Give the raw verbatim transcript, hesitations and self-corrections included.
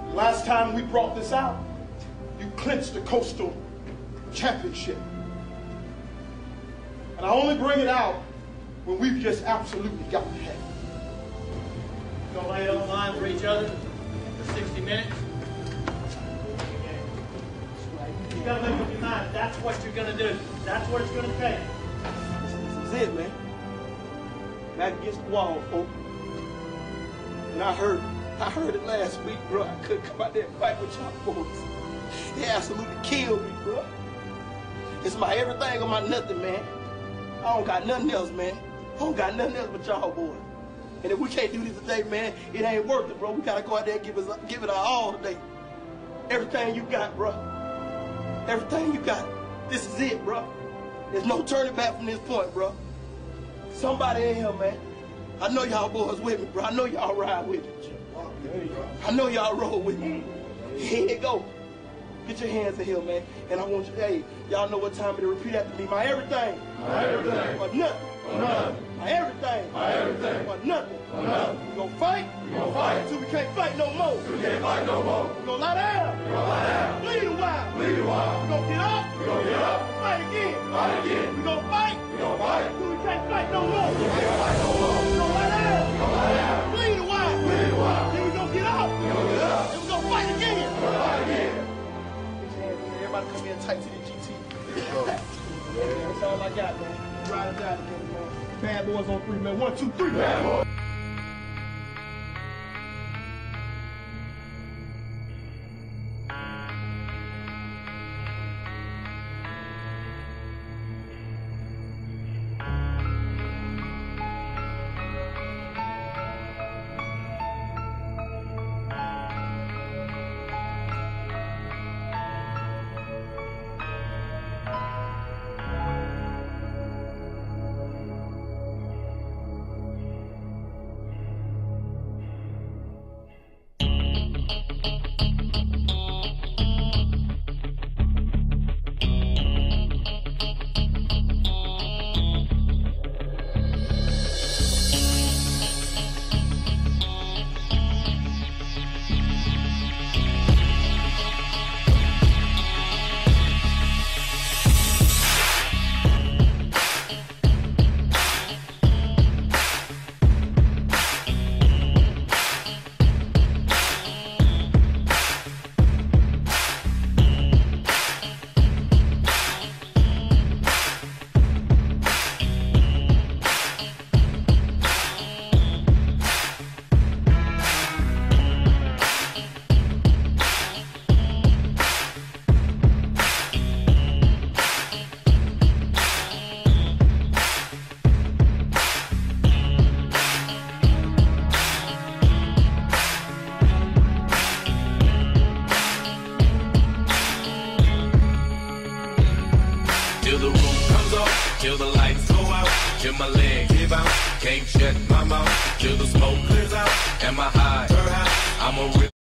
Last time we brought this out, you clinched the Coastal Championship. And I only bring it out when we've just absolutely got to have it. We're going to lay it on the line for each other for sixty minutes. You got to make up your mind. That's what you're going to do. That's what it's going to take. This is it, man. Back against the wall, folks. And I heard, I heard it last week, bro. I couldn't come out there and fight with y'all boys. They absolutely killed me, bro. It's my everything or my nothing, man. I don't got nothing else, man. I don't got nothing else but y'all boys. And if we can't do this today, man, it ain't worth it, bro. We gotta go out there and give, us, give it our all today. Everything you got, bro. Everything you got. This is it, bro. There's no turning back from this point, bro. Somebody in here, man. I know y'all boys with me, bro. I know y'all ride with me. I know y'all roll with me. Here you go. Get your hands in here, man. And I want you, hey, y'all know what time it is. Repeat after me. My everything. My everything. Or nothing. Or nothing. My everything. My everything. Or nothing. Or nothing. We gonna fight. We gonna fight. Until we can't fight no more. We can't fight no more. We gonna lie down. We gonna lie down. Bleed a while. Bleed a while. We gonna get up. We gonna get up. Fight again. Fight again. We gonna fight. We gonna fight. Until we can't fight no more. We can't fight no more. We gonna lie down. We gonna lie down. Bleed a while. Bleed a while. Then we gonna get up. We gonna get up. Then we gonna fight again. We gonna fight again. Everybody come in tight to the G T. That's all I got, man. Ride it out together, man. Bad boys on three, man. One, two, three. Bad boys. Till the roof comes off, till the lights go out, till my legs give out, can't shut my mouth, till the smoke clears out, and my eyes, I'm a real